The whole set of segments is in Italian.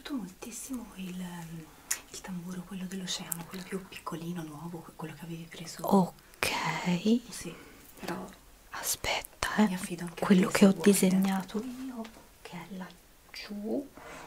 piaciuto moltissimo il tamburo, quello dell'oceano, quello più piccolino, nuovo, quello che avevi preso. Ok. Sì, però Aspetta, mi affido anche a quello te, che se ho vuoi. disegnato io, che è laggiù,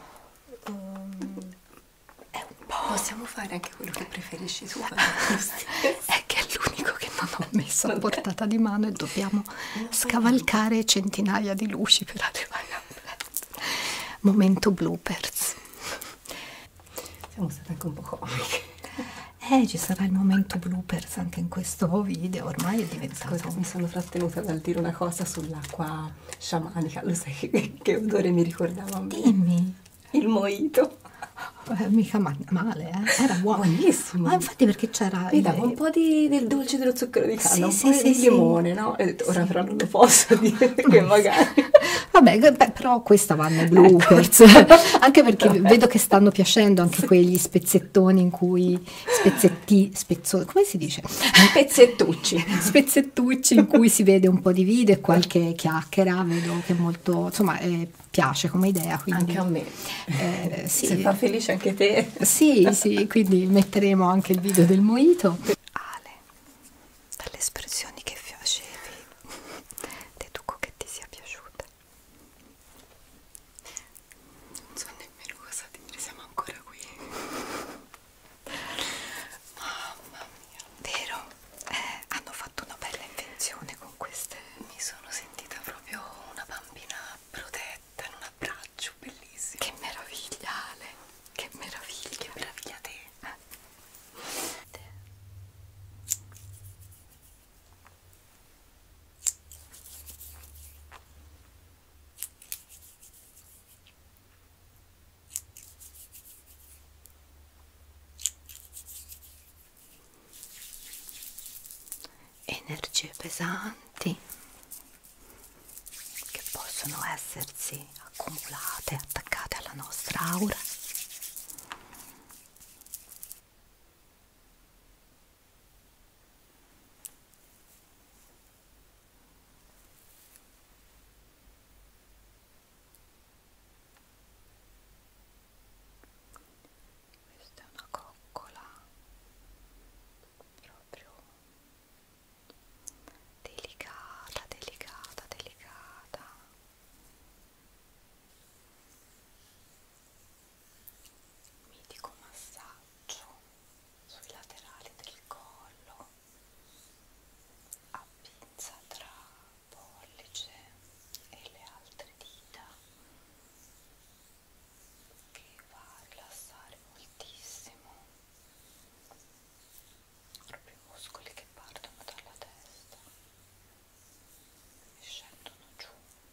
è un po'... Possiamo fare anche quello che preferisci tu. È che è l'unico che non ho messo a portata di mano e dobbiamo Non scavalcare centinaia di luci per arrivare a prendere. Momento bloopers. Siamo state anche un po' comiche. Ci sarà il momento bloopers anche in questo video, ormai è diventato... Scusa, mi sono trattenuta dal dire una cosa sull'acqua sciamanica, lo sai che odore mi ricordava a me? Dimmi. Il mojito. Mica male, era buono. Buonissimo. Ma infatti perché c'era... Mi dava un po' del dolce dello zucchero di canna, Sì, un po' sì, di sì, limone, no? E ora però non lo posso dire perché magari... Vabbè, però questa va nei bloopers, anche perché vedo che stanno piacendo anche quegli spezzettoni in cui, come si dice? Pezzettucci. Spezzettucci in cui si vede un po' di video e qualche chiacchiera, vedo che molto, insomma, piace come idea. Quindi, Anche a me. Sì. Se fa felice anche te. Sì, sì, quindi metteremo anche il video del mojito. Ale, dalle espressioni che facevi, deduco che ti sia piaciuta. Non so nemmeno cosa dire, siamo ancora qui. Mamma mia. Vero? Hanno fatto una bella invenzione con queste. Mi sono sentita proprio una bambina protetta in un abbraccio, bellissimo. Che meraviglia, Ale, che meraviglia. Che meraviglia te. Energie pesanti che possono essersi accumulate, attaccate alla nostra aura. Questa è una coccola proprio delicata, delicata, delicata. Mitico massaggio sui laterali del collo a pinza tra pollice e le altre dita, che va a rilassare moltissimo proprio i muscoli che partono dalla testa e scendono giù.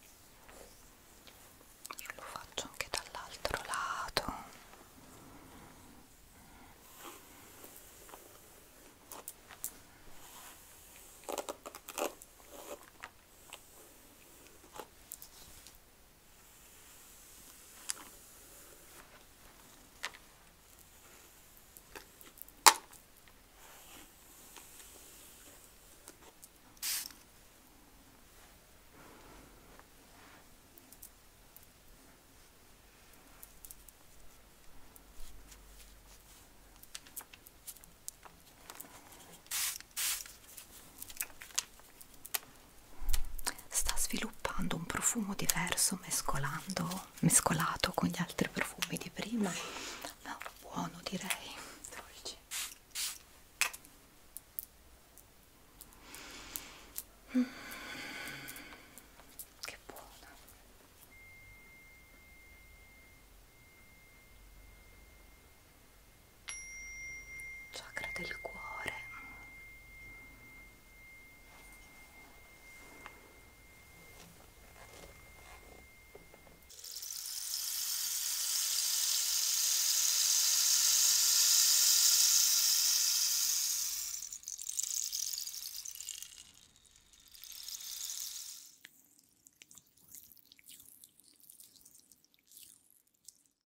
Lo faccio anche dall'altro lato. Sta sviluppando un profumo diverso mescolato con gli altri profumi di prima, ma buono, direi. Dolce. Che buona. Chakra del cuore.